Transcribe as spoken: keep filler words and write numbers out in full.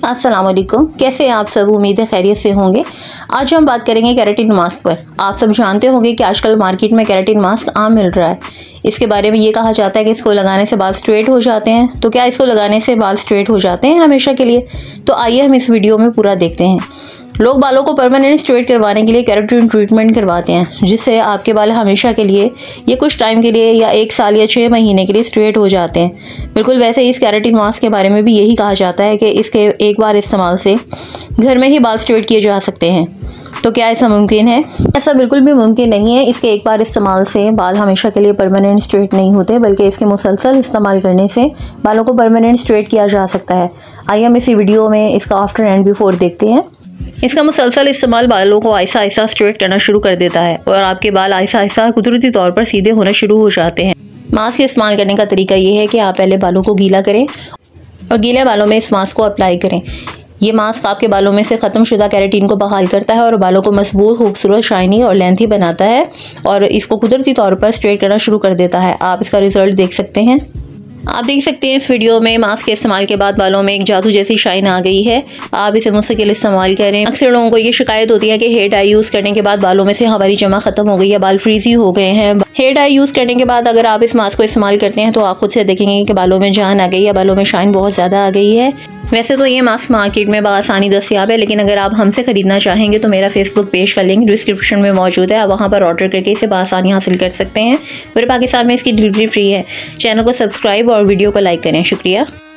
अस्सलाम वालेकुम, कैसे हैं आप सब। उम्मीद है खैरियत से होंगे। आज हम बात करेंगे केराटिन मास्क पर। आप सब जानते होंगे कि आजकल मार्केट में केराटिन मास्क आम मिल रहा है। इसके बारे में ये कहा जाता है कि इसको लगाने से बाल स्ट्रेट हो जाते हैं। तो क्या इसको लगाने से बाल स्ट्रेट हो जाते हैं हमेशा के लिए? तो आइए हम इस वीडियो में पूरा देखते हैं। लोग बालों को परमानेंट स्ट्रेट करवाने के लिए केराटिन ट्रीटमेंट करवाते हैं, जिससे आपके बाल हमेशा के लिए या कुछ टाइम के लिए या एक साल या छः महीने के लिए स्ट्रेट हो जाते हैं। बिल्कुल वैसे इस केराटिन मास्क के बारे में भी यही कहा जाता है कि इसके एक बार इस्तेमाल से घर में ही बाल स्ट्रेट किए जा सकते हैं। तो क्या ऐसा मुमकिन है? ऐसा बिल्कुल भी मुमकिन नहीं है। इसके एक बार इस्तेमाल से बाल हमेशा के लिए परमानेंट स्ट्रेट नहीं होते, बल्कि इसके मुसलसल इस्तेमाल करने से बालों को परमानेंट स्ट्रेट किया जा सकता है। आइए हम इसी वीडियो में इसका आफ्टर एंड बिफोर देखते हैं। इसका मुसलसल इस्तेमाल बालों को आहिस्ता आहिस्ता स्ट्रेट करना शुरू कर देता है और आपके बाल आहिस्ता आहिस्ता कुदरती तौर पर सीधे होना शुरू हो जाते हैं। मास्क इस्तेमाल करने का तरीका ये है कि आप पहले बालों को गीला करें और गीले बालों में इस मास्क को अप्लाई करें। ये मास्क आपके बालों में से ख़त्म शुदा केराटिन को बहाल करता है और बालों को मजबूत, खूबसूरत, शाइनी और लेंथी बनाता है और इसको कुदरती तौर पर स्ट्रेट करना शुरू कर देता है। आप इसका रिजल्ट देख सकते हैं। आप देख सकते हैं इस वीडियो में मास्क के इस्तेमाल के बाद बालों में एक जादू जैसी शाइन आ गई है। आप इसे मुस्तकिल इस्तेमाल करें। अक्सर लोगों को ये शिकायत होती है कि हेयर डाई यूज़ करने के बाद बालों में से हमारी जमा खत्म हो गई है, बाल फ्रीजी हो गए हैं। हेयर डाई यूज़ करने के बाद अगर आप इस मास्क को इस्तेमाल करते हैं तो आप खुद से देखेंगे कि बालों में जान आ गई है, बालों में शाइन बहुत ज़्यादा आ गई है। वैसे तो ये मास्क मार्केट में बआसानी दस्तियाब है, लेकिन अगर आप हमसे ख़रीदना चाहेंगे तो मेरा फेसबुक पेज का लिंक डिस्क्रिप्शन में मौजूद है। आप वहाँ पर ऑर्डर करके इसे बआसानी हासिल कर सकते हैं। पूरे पाकिस्तान में इसकी डिलीवरी फ्री है। चैनल को सब्सक्राइब और वीडियो को लाइक करें। शुक्रिया।